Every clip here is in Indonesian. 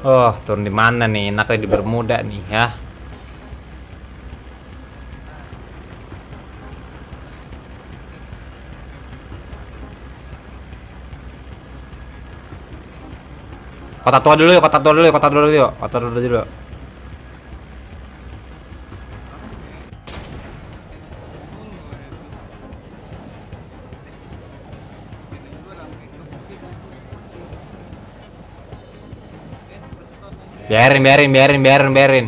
Oh, turun di mana nih? Enaknya di Bermuda nih ya. Kota tua dulu yuk, kota tua dulu yuk, kota tua dulu yuk, kota tua dulu. Dulu itu. Sini juga rame kebukit itu. Beton anjir. Biarin, biarin, biarin, biarin, biarin.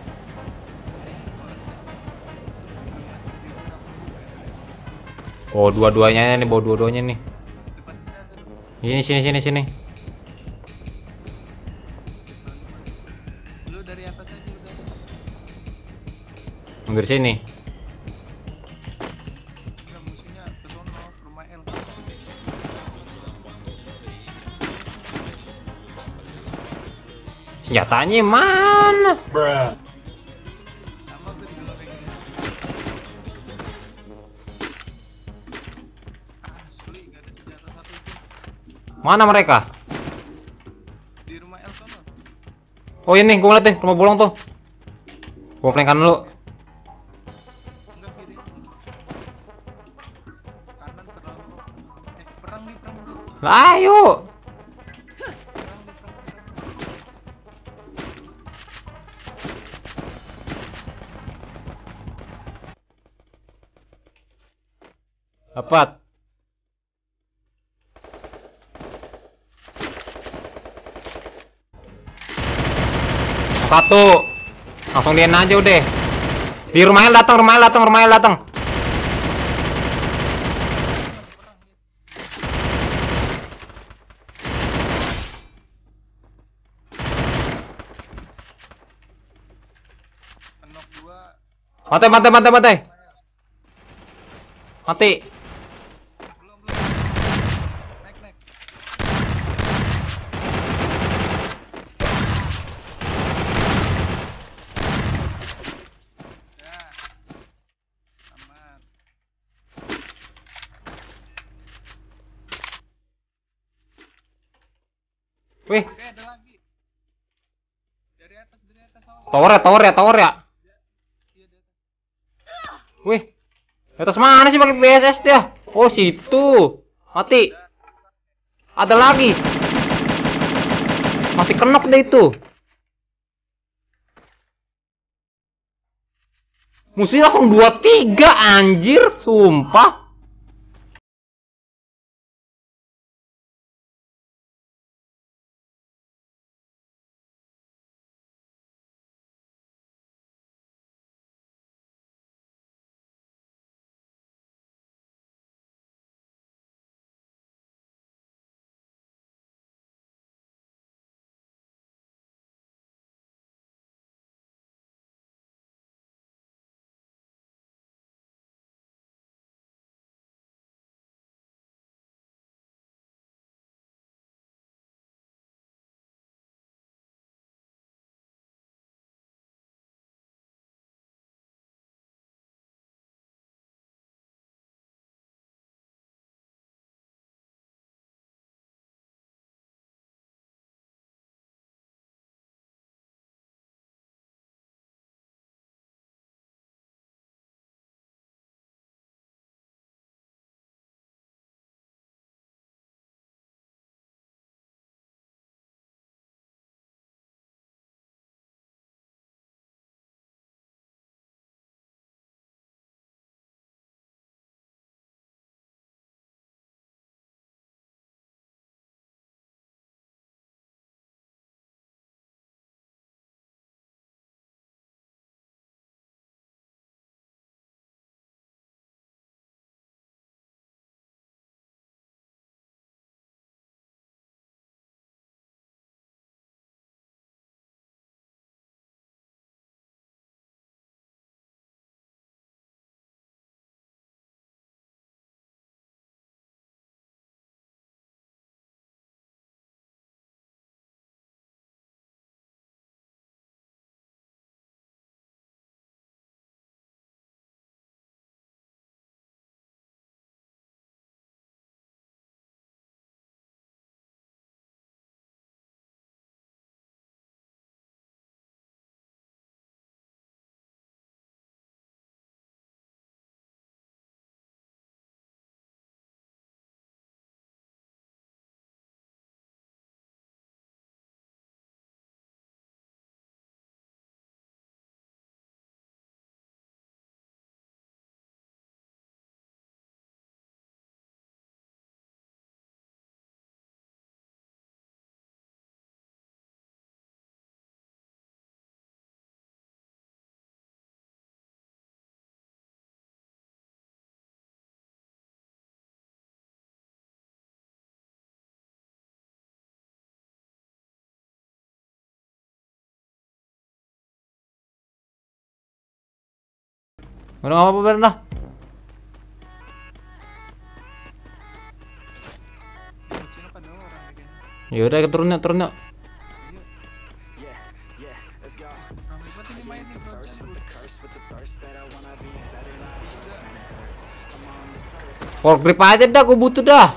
Rumah sendiri rame juga anjir. Bawa dua-duanya nih, bawa dua-duanya nih. Depan kita ada tuh. Ini sini, sini, sini. Depan. Lu dari atas aja udah. Hampir sini. Enggak, musuhnya ke sono, ke rumah L. Senjatanya mana? Sama gue digelorengin aja. Asli gak ada senjata satu pun. Mana mereka? Di rumah L sono. Oh ini, gue ngeliat nih, rumah bolong tuh. Gue flankan dulu. Oke. Enggak kiri. Kanan terlalu. Perang nih, perang bro. Lah, ayo. Perang nih, perang, perang. Dapat. Satu. Langsung dian aja udah. Di rumahnya datang, rumahnya datang, rumahnya datang. Perang nih. Penok dua. Mati, mati, mati, mati. Rumah L. Mati. Belum, belum. Naik, naik. Ya, aman. Wih, Ada lagi. Dari atas awas. tower ya, tower ya, tower ya. Iya, di atas. Wih, di atas mana sih pakai BSS dia? Oh, situ. Mati. Udah. Ada lagi. Masih kenok deh itu. Musuhnya langsung 2-3 anjir, sumpah. Udah nggak apa-apa Bern dah. Sini pada orang kayaknya. Ya udah turun yuk, turun yuk. Rame banget ini main nih bro. Fork grip aja dah, gue butuh dah.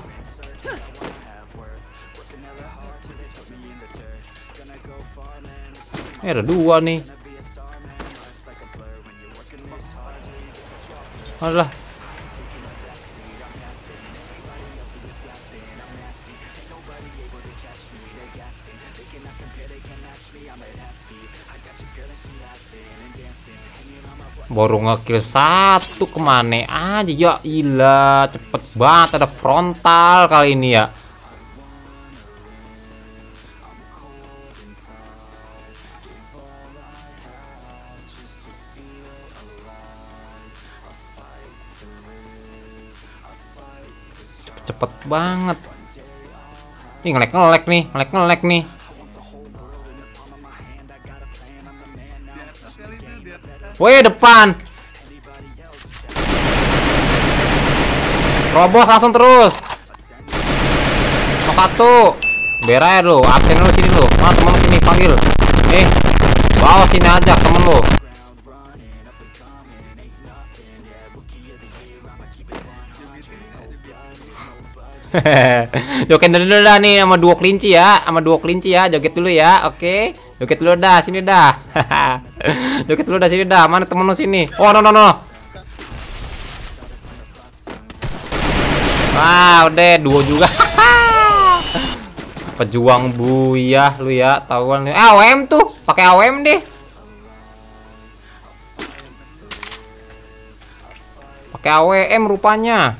Ada 2 nih. Alah. Baru ngekill 1 kemana aja ya, ilah cepet banget, ada frontal kali ini ya. Cepet banget. Ih, ngelek nih, ngelek nih. Woi, depan. Roboh langsung terus. Satu. Berai lu, absen lu sini lu. Mana temen lu sini, panggil. Bawa sini aja temen lu. Joget dulu dah nih sama 2 kelinci ya, joget dulu ya, oke. Joget dulu dah, sini dah. Joget dulu dah, sini dah. Mana temen lu sini? Oh, no. Wah, udah 2 juga. Pejuang buyah lu ya, tahuan lu. AWM tuh, pakai AWM deh. Pakai AWM rupanya.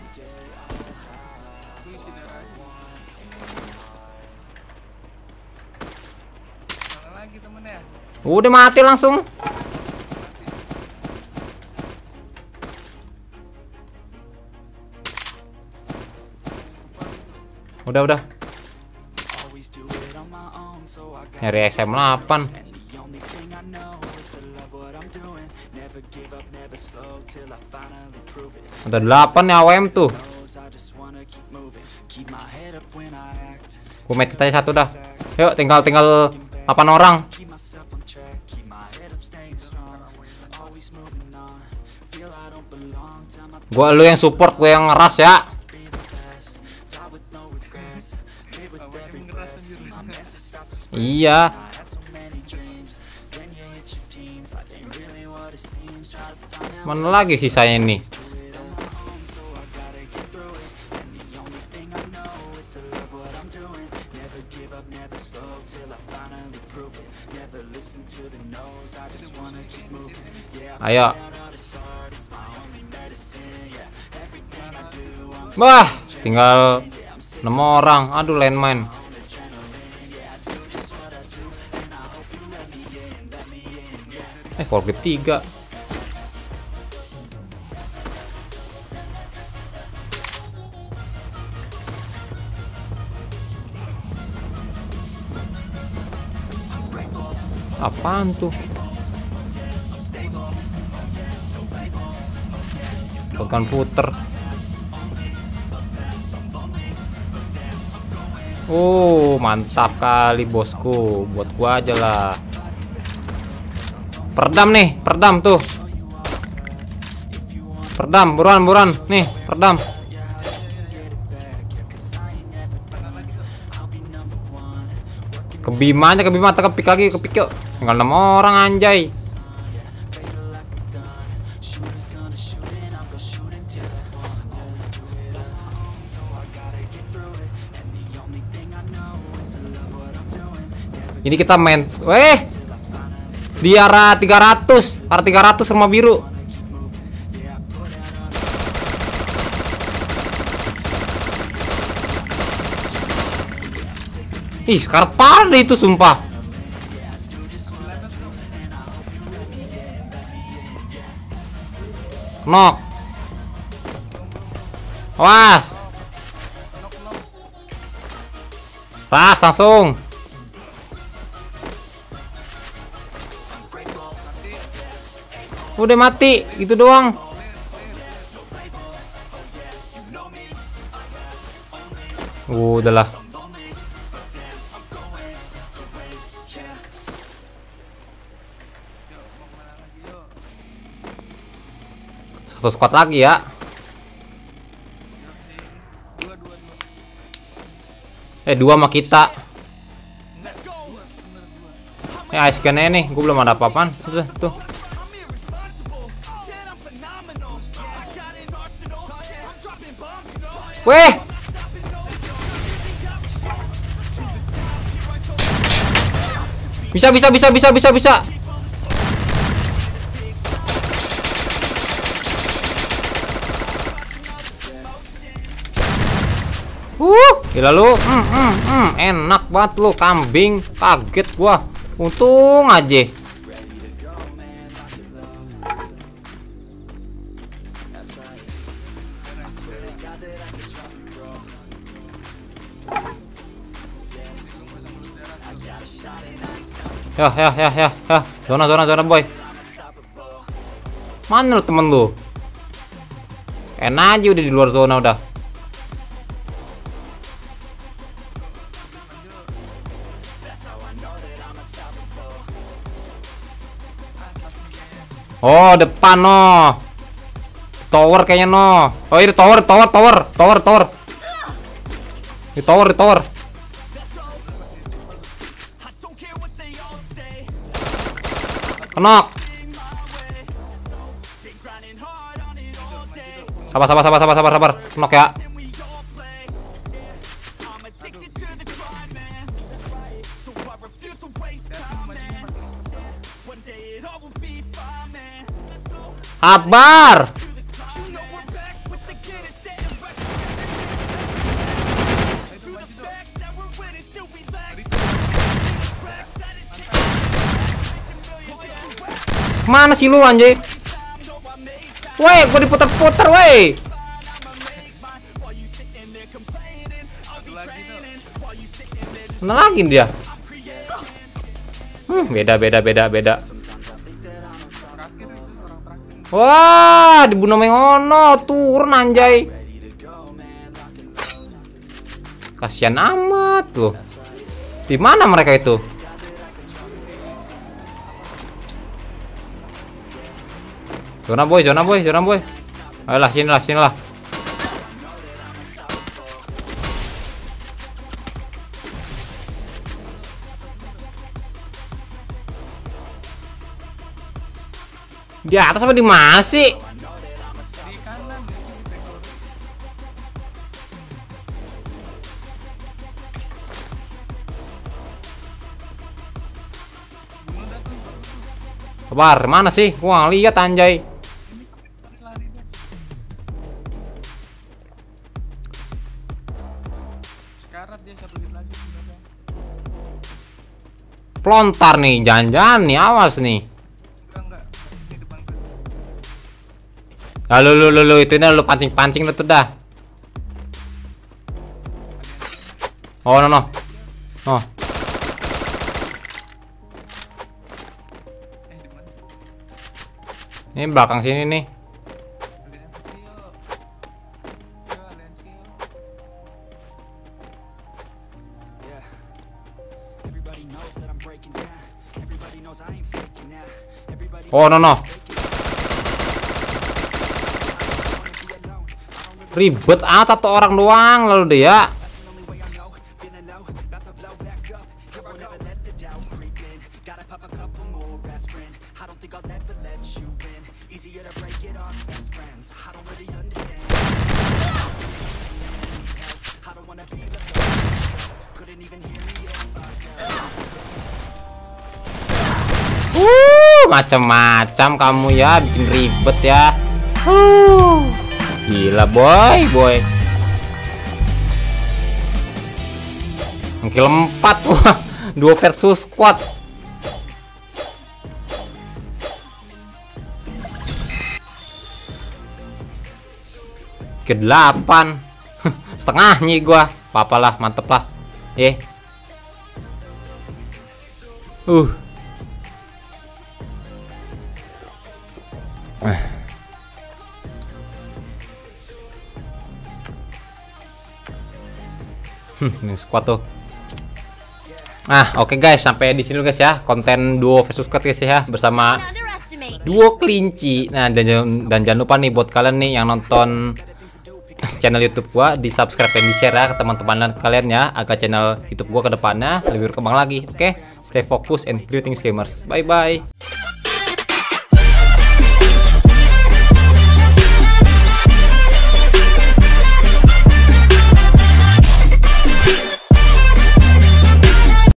Udah mati langsung. Udah. Nyari XM8. Udah 8 nih AWM tuh. Gue mati aja 1 dah. Yuk, tinggal 8 orang. Gua lu yang support, gue yang ngeras ya. Iya. Mana lagi sisanya nih? Ayo. Wah, tinggal 6 orang. Aduh, landmine. Forklift 3. Apaan tuh? Bukan puter. Oh, mantap kali bosku. Buat gua aja lah. Peredam nih, peredam tuh. Peredam, buruan. Nih, peredam. Kebima aja, kepik lagi, kepik yuk. Tinggal 6 orang anjay. Ini kita main. Di arah 300. Arah 300 rumah biru. Ih, sekarat parah itu sumpah. Nok. Awas. Ras langsung. Udah mati, gitu doang. Udahlah. Satu squad lagi ya. Dua sama kita. Ice can-nya nih, gue belum ada apa-apaan. Tuh. Weh. Bisa. Gila lu. Enak banget lu, kambing. Kaget gua. Untung aja. Ya. Zona boy. Mana lu temen lu? Enak aja udah di luar zona udah. Oh, depan no. Tower kayaknya no. Oh, ini tower. Di tower. Kenok. Sabar. Kenok ya. Sabar. Mana sih lu anjir? Woi, gua diputer-puter, woi. Mana lagi dia? Beda. Wah, dibunuh mengono, turun anjay. Kasihan amat loh. Di mana mereka itu? Zona boy. Ayolah, sinilah. Di atas apa di mana sih? Sabar, mana sih? Gua nggak lihat anjay. Pelontar nih, jangan-jangan nih, awas nih. Lu itu lu pancing lu tuh dah. Oh no. Oh. Ini belakang sini nih. Oh no. Ribet amat satu orang doang lalu deh ya. Macam-macam kamu ya, bikin ribet ya. Gila boy. Kill 4 wah. 2 versus squad. Ke 8. Setengahnya gua. Papalah, mantep lah. Ini squad tuh. Oke guys, sampai di sini dulu guys ya, konten duo versus squad guys ya, bersama duo kelinci. Nah, dan jangan lupa nih buat kalian nih yang nonton channel YouTube gua, di subscribe dan di share ya ke teman-teman kalian ya, agar channel YouTube gua ke depannya lebih berkembang lagi. Oke, stay focus and greetings gamers. Bye bye.